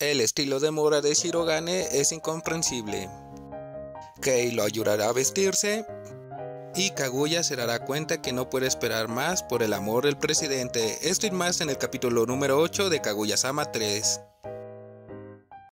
El estilo de moda de Shirogane es incomprensible. Kei lo ayudará a vestirse y Kaguya se dará cuenta que no puede esperar más por el amor del presidente. Esto y más en el capítulo número 8 de Kaguya-sama 3.